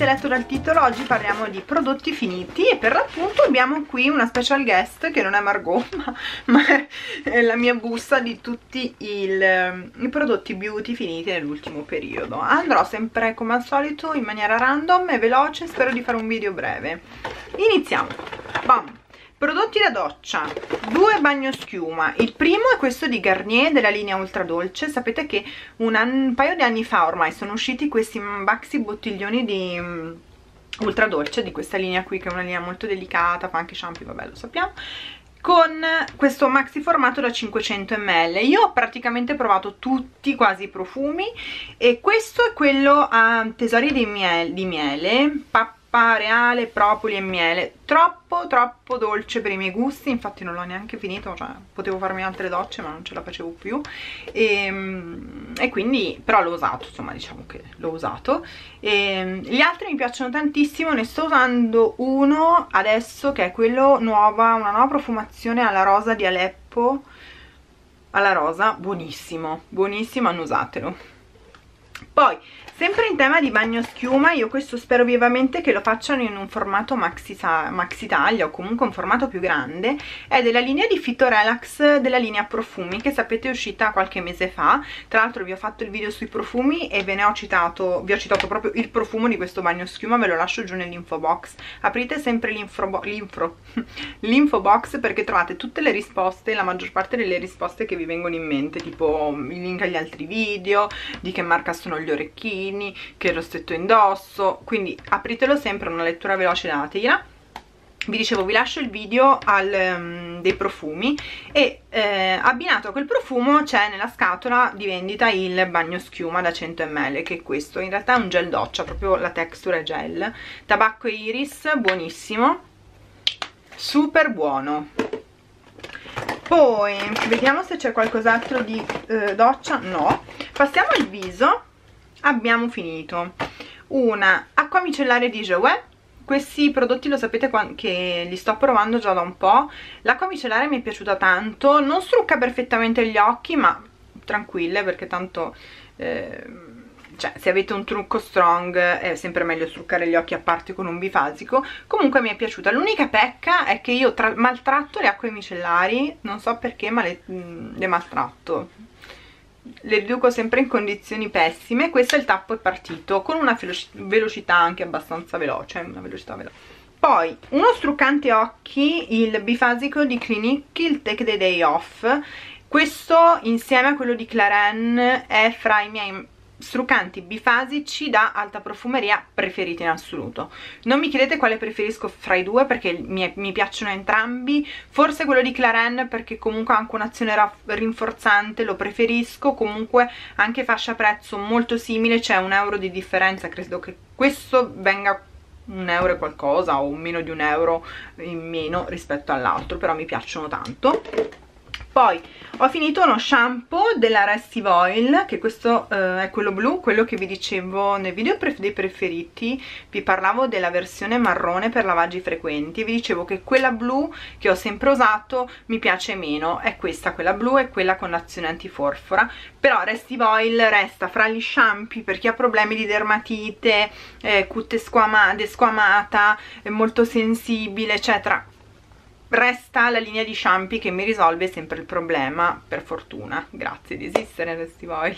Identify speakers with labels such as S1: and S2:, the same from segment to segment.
S1: avrete letto dal titolo, oggi parliamo di prodotti finiti e per l'appunto abbiamo qui una special guest che non è Margot ma è la mia busta di tutti i prodotti beauty finiti nell'ultimo periodo. Andrò sempre come al solito in maniera random e veloce, spero di fare un video breve. Iniziamo. Bam. Prodotti da doccia, 2 bagnoschiuma. Il primo è questo di Garnier della linea ultra dolce. Sapete che un paio di anni fa ormai sono usciti questi maxi bottiglioni di ultra dolce, di questa linea qui che è una linea molto delicata, fa anche shampoo, vabbè lo sappiamo, con questo maxi formato da 500 ml. Io ho praticamente provato tutti quasi i profumi e questo è quello a tesori di miele, pappa reale, propoli e miele. Troppo dolce per i miei gusti, infatti non l'ho neanche finito, cioè potevo farmi altre docce ma non ce la facevo più e quindi però l'ho usato, insomma diciamo che l'ho usato. Gli altri mi piacciono tantissimo, ne sto usando uno adesso che è quello una nuova profumazione alla rosa di Aleppo, alla rosa, buonissimo, buonissimo, annusatelo. Poi sempre in tema di bagnoschiuma, io questo spero vivamente che lo facciano in un formato maxi taglia o comunque un formato più grande. È della linea di Phyto Relax, della linea profumi, che sapete è uscita qualche mese fa. Tra l'altro vi ho fatto il video sui profumi e vi ho citato proprio il profumo di questo bagnoschiuma, ve lo lascio giù nell'info box. Aprite sempre l'info box perché trovate tutte le risposte, la maggior parte delle risposte che vi vengono in mente, tipo il link agli altri video, di che marca sono gli orecchini, che rossetto indosso, quindi apritelo sempre, una lettura veloce dategliela. Vi dicevo, vi lascio il video dei profumi e abbinato a quel profumo c'è nella scatola di vendita il bagnoschiuma da 100 ml, che è questo, in realtà è un gel doccia, proprio la texture è gel, tabacco e iris, buonissimo, super buono. Poi vediamo se c'è qualcos'altro di doccia. No, passiamo al viso. Abbiamo finito una acqua micellare di Jouer. Questi prodotti lo sapete che li sto provando già da un po'. L'acqua micellare mi è piaciuta tanto, non strucca perfettamente gli occhi ma tranquille, perché tanto cioè, se avete un trucco strong è sempre meglio struccare gli occhi a parte con un bifasico. Comunque mi è piaciuta. L'unica pecca è che io maltratto le acque micellari, non so perché ma le maltratto, le riduco sempre in condizioni pessime. Questo è il tappo è partito con una velocità anche abbastanza veloce, Poi uno struccante occhi, il bifasico di Clinique, il Take the Day Off. Questo insieme a quello di Clarins è fra i miei struccanti bifasici da alta profumeria preferiti in assoluto. Non mi chiedete quale preferisco fra i due perché mi piacciono entrambi. Forse quello di Clarins perché comunque ha anche un'azione rinforzante, lo preferisco. Comunque anche fascia prezzo molto simile, c'è €1 di differenza, credo che questo venga €1 e qualcosa o meno di €1 in meno rispetto all'altro, però mi piacciono tanto. Poi ho finito uno shampoo della Restive Oil, che questo è quello blu, quello che vi dicevo nel video dei preferiti. Vi parlavo della versione marrone per lavaggi frequenti, vi dicevo che quella blu che ho sempre usato mi piace meno, è questa, quella blu, e quella con l'azione antiforfora. Però Restive Oil resta fra gli shampoo per chi ha problemi di dermatite, cute desquamata, molto sensibile eccetera. Resta la linea di shampoo che mi risolve sempre il problema, per fortuna, grazie di esistere Restive Oil.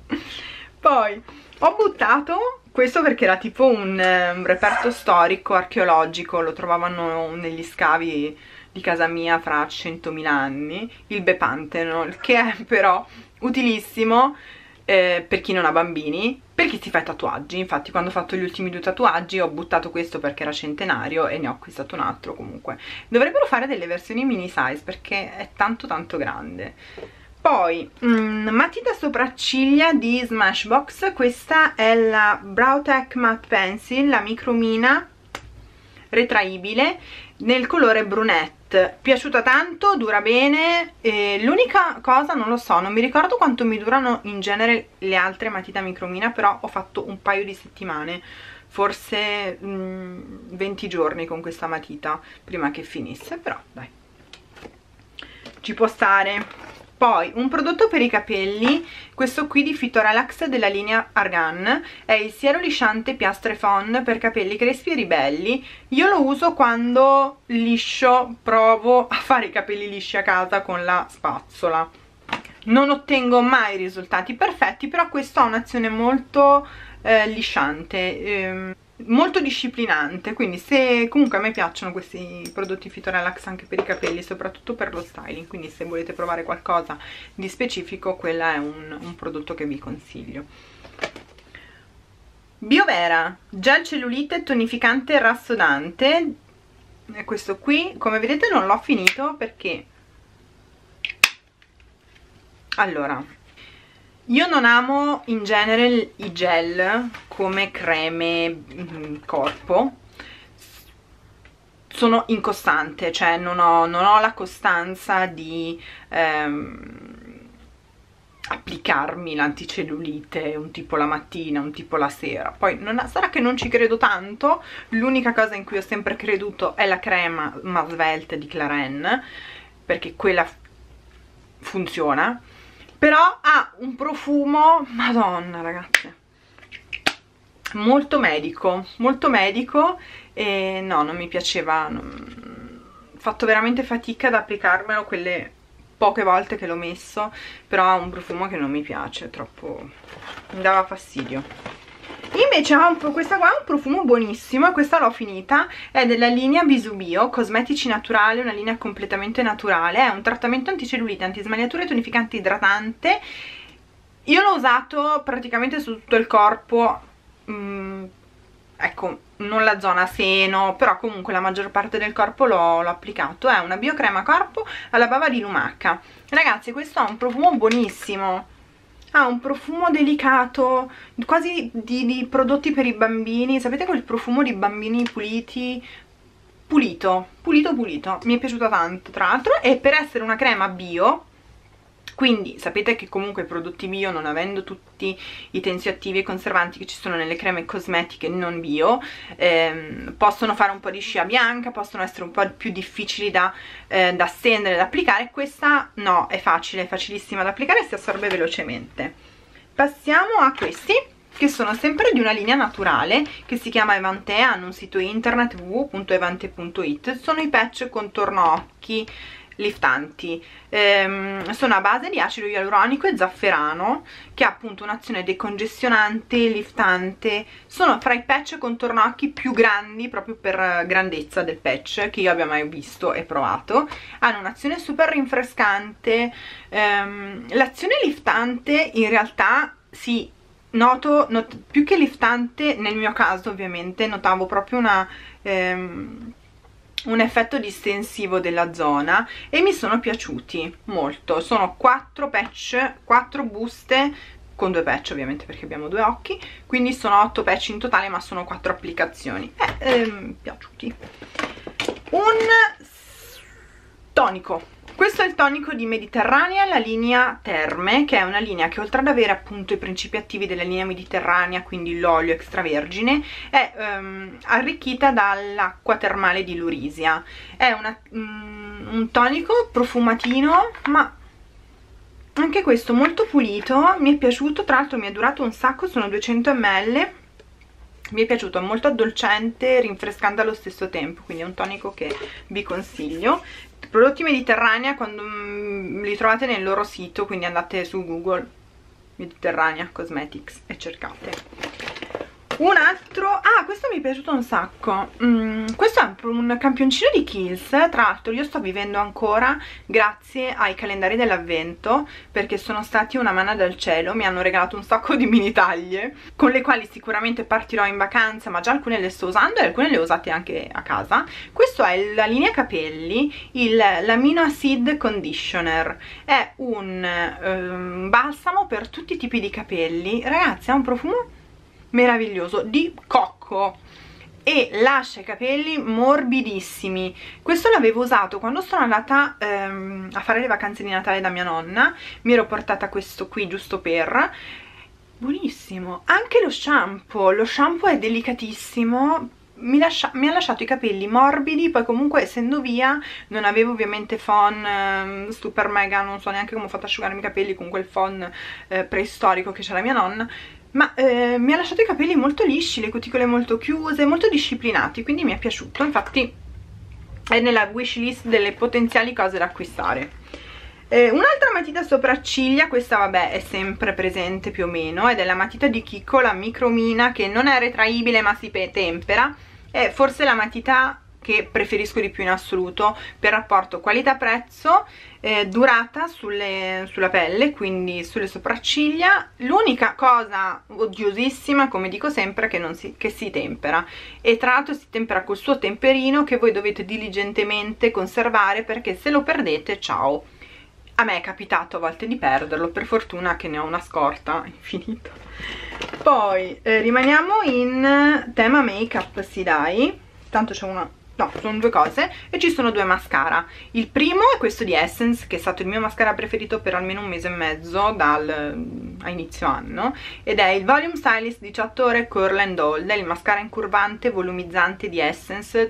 S1: Poi ho buttato questo perché era tipo un reperto storico, archeologico, lo trovavano negli scavi di casa mia fra 100.000 anni, il Bepanthenol, che è però utilissimo per chi non ha bambini, per chi si fa i tatuaggi. Infatti quando ho fatto gli ultimi 2 tatuaggi ho buttato questo perché era centenario e ne ho acquistato un altro. Comunque dovrebbero fare delle versioni mini size perché è tanto grande. Poi matita sopracciglia di Smashbox, questa è la Brow Tech Matte Pencil, la micromina retraibile nel colore brunette. Piaciuta tanto, dura bene. L'unica cosa, non lo so, non mi ricordo quanto mi durano in genere le altre matita micromina, però ho fatto un paio di settimane, forse 20 giorni con questa matita prima che finisse, però dai, ci può stare. Poi un prodotto per i capelli, questo qui di Phytorelax della linea Argan, è il siero lisciante piastre Fond per capelli crespi e ribelli. Io lo uso quando liscio, provo a fare i capelli lisci a casa con la spazzola. Non ottengo mai risultati perfetti, però questo ha un'azione molto lisciante, molto disciplinante, quindi se comunque a me piacciono questi prodotti Phytorelax anche per i capelli, soprattutto per lo styling, quindi se volete provare qualcosa di specifico, quella è un prodotto che vi consiglio. Biovera gel cellulite tonificante rassodante, e questo qui come vedete non l'ho finito perché allora, io non amo in genere i gel come creme corpo, sono incostante, cioè non ho la costanza di applicarmi l'anticellulite un tipo la mattina, un tipo la sera. Poi sarà che non ci credo tanto, l'unica cosa in cui ho sempre creduto è la crema ma svelte di Clarins, perché quella funziona. Però ha un profumo, madonna ragazze, molto medico e no, non mi piaceva, ho fatto veramente fatica ad applicarmelo quelle poche volte che l'ho messo, però ha un profumo che non mi piace, troppo, mi dava fastidio. Invece questa qua ha un profumo buonissimo e questa l'ho finita, è della linea Bisubio, cosmetici naturali, una linea completamente naturale, è un trattamento anticellulite, antismagliatura e tonificante idratante. Io l'ho usato praticamente su tutto il corpo, ecco, non la zona seno, però comunque la maggior parte del corpo l'ho applicato. È una biocrema corpo alla bava di lumaca. Ragazzi, questo ha un profumo buonissimo, ha un profumo delicato, quasi di prodotti per i bambini, sapete quel profumo di bambini puliti, pulito, mi è piaciuto tanto tra l'altro. E per essere una crema bio, quindi sapete che comunque i prodotti bio, non avendo tutti i tensioattivi e conservanti che ci sono nelle creme cosmetiche non bio, possono fare un po' di scia bianca, possono essere un po' più difficili da stendere, da applicare. Questa no, è facile, è facilissima da applicare e si assorbe velocemente. Passiamo a questi, che sono sempre di una linea naturale che si chiama Evante, hanno un sito internet www.evante.it, sono i patch contorno occhi liftanti, sono a base di acido ialuronico e zafferano, che ha appunto un'azione decongestionante, liftante. Sono fra i patch contorno occhi più grandi, proprio per grandezza del patch, che io abbia mai visto e provato. Hanno un'azione super rinfrescante, l'azione liftante in realtà sì, noto più che liftante, nel mio caso ovviamente notavo proprio un effetto distensivo della zona e mi sono piaciuti molto. Sono 4 patch, 4 buste con 2 patch ovviamente perché abbiamo 2 occhi, quindi sono 8 patch in totale, ma sono 4 applicazioni. Piaciuti. Un tonico. Questo è il tonico di Mediterranea, la linea Terme, che è una linea che oltre ad avere appunto i principi attivi della linea Mediterranea, quindi l'olio extravergine, è arricchita dall'acqua termale di Lurisia. È un tonico profumatino, ma anche questo molto pulito, mi è piaciuto, tra l'altro mi è durato un sacco, sono 200 ml. Mi è piaciuto, è molto addolcente, rinfrescante allo stesso tempo, quindi è un tonico che vi consiglio. Prodotti Mediterranea, quando li trovate nel loro sito, quindi andate su Google Mediterranea Cosmetics e cercate. Un altro, questo mi è piaciuto un sacco, questo è un campioncino di Kiehl's, tra l'altro io sto vivendo ancora grazie ai calendari dell'avvento, perché sono stati una manna dal cielo, mi hanno regalato un sacco di mini taglie con le quali sicuramente partirò in vacanza, ma già alcune le sto usando e alcune le ho usate anche a casa. Questo è la linea capelli, l'Amino Acid Conditioner, è un balsamo per tutti i tipi di capelli. Ragazzi, ha un profumo meraviglioso di cocco e lascia i capelli morbidissimi. Questo l'avevo usato quando sono andata a fare le vacanze di Natale da mia nonna, mi ero portata questo qui giusto buonissimo. Anche lo shampoo è delicatissimo, mi ha lasciato i capelli morbidi. Poi comunque essendo via non avevo ovviamente phon super mega, non so neanche come ho fatto ad asciugarmi i capelli con quel phon preistorico che c'era mia nonna, ma mi ha lasciato i capelli molto lisci, le cuticole molto chiuse, molto disciplinati, quindi mi è piaciuto. Infatti è nella wishlist delle potenziali cose da acquistare. Un'altra matita sopracciglia, questa vabbè è sempre presente più o meno, ed è la matita di Kiko, la Micromina, che non è retraibile ma si tempera. È forse la matita che preferisco di più in assoluto per rapporto qualità-prezzo, durata sulla pelle, quindi sulle sopracciglia. L'unica cosa odiosissima, come dico sempre, è che si tempera, e tra l'altro si tempera col suo temperino che voi dovete diligentemente conservare, perché se lo perdete, ciao. A me è capitato a volte di perderlo, per fortuna che ne ho una scorta infinita. Poi rimaniamo in tema make up, sì dai, tanto c'è una... no, sono due cose, e ci sono due mascara. Il primo è questo di Essence, che è stato il mio mascara preferito per almeno un mese e mezzo a inizio anno, ed è il Volume Stylist 18 ore Curl and Hold, è il mascara incurvante volumizzante di Essence,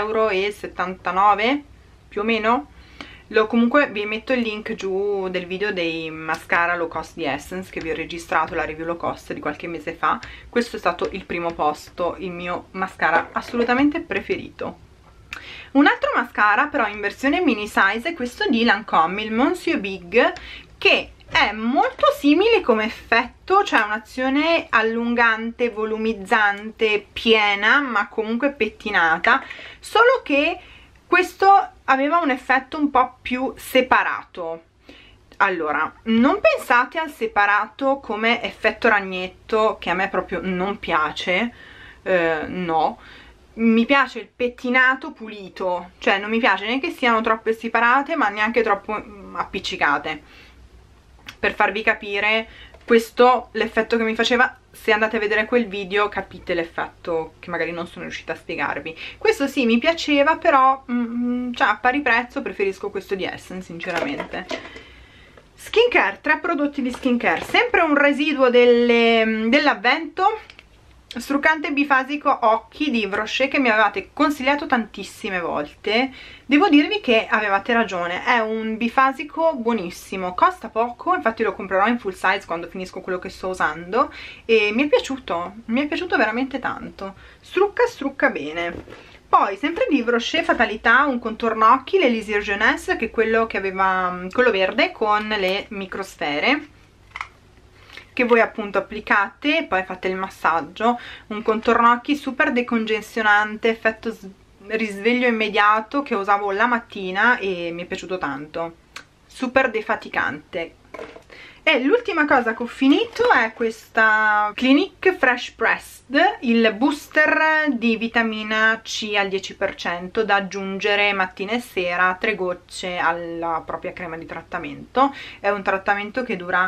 S1: 3,79 € più o meno. Comunque vi metto il link giù del video dei mascara low cost di Essence che vi ho registrato, la review low cost di qualche mese fa. Questo è stato il primo posto, il mio mascara assolutamente preferito. Un altro mascara però in versione mini size è questo di Lancome, il Monsieur Big, che è molto simile come effetto, cioè un'azione allungante, volumizzante, piena, ma comunque pettinata, solo che questo aveva un effetto un po' più separato. Allora, non pensate al separato come effetto ragnetto, che a me proprio non piace, no. Mi piace il pettinato pulito, cioè non mi piace neanche siano troppo separate ma neanche troppo appiccicate. Per farvi capire, questo l'effetto che mi faceva. Se andate a vedere quel video capite l'effetto che magari non sono riuscita a spiegarvi. Questo sì, mi piaceva, però cioè a pari prezzo preferisco questo di Essence sinceramente. Skincare, 3 prodotti di skincare, sempre un residuo dell'avvento, struccante bifasico occhi di Yves Rocher, che mi avevate consigliato tantissime volte. Devo dirvi che avevate ragione, è un bifasico buonissimo, costa poco, infatti lo comprerò in full size quando finisco quello che sto usando, e mi è piaciuto veramente tanto, strucca bene. Poi sempre di Yves Rocher Fatalità, un contorno occhi, l'Elysir Jeunesse, che è quello che aveva, quello verde con le microsfere, che voi appunto applicate e poi fate il massaggio. Un contorno occhi super decongestionante, effetto risveglio immediato, che usavo la mattina e mi è piaciuto tanto, super defaticante. E l'ultima cosa che ho finito è questa Clinique Fresh Pressed, il booster di vitamina C al 10% da aggiungere mattina e sera, 3 gocce alla propria crema di trattamento. È un trattamento che dura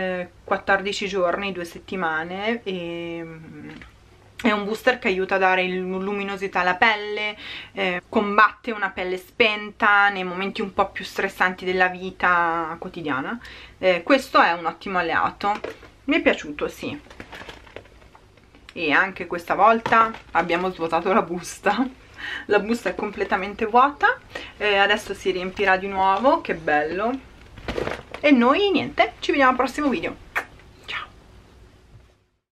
S1: 14 giorni, 2 settimane, e è un booster che aiuta a dare luminosità alla pelle, combatte una pelle spenta nei momenti un po' più stressanti della vita quotidiana. Questo è un ottimo alleato, mi è piaciuto, sì. E anche questa volta abbiamo svuotato la busta. La busta è completamente vuota, adesso si riempirà di nuovo, che bello. E noi niente, ci vediamo al prossimo video.